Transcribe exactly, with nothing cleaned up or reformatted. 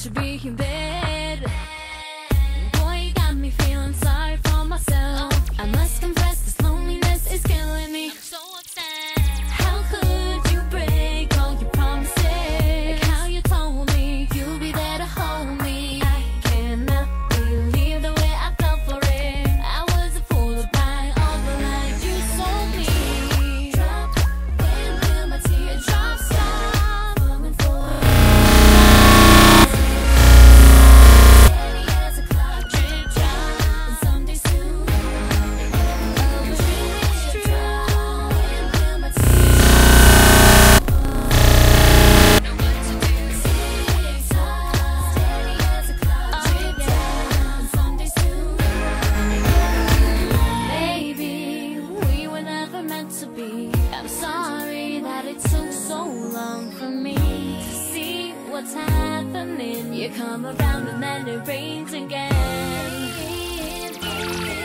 should be in bed. Boy, you got me feeling sorry for myself. I must confess, this loneliness is killing me. I'm so upset. How could you break all your promises? Like how you told me you'll be there to hold me. I cannot believe the way I fell for it. I was a fool to buy all the lies you sold me. Drop when will my teardrops stop falling for steady as a clock, drip drop, and someday soon I was really true. When will my teardrops know what to do? Tick tock, steady as a clock, drip drop, and someday soon. Baby, we were never meant to be. I'm sorry that it took so long for me to see what's happening. You come around and then it rains again.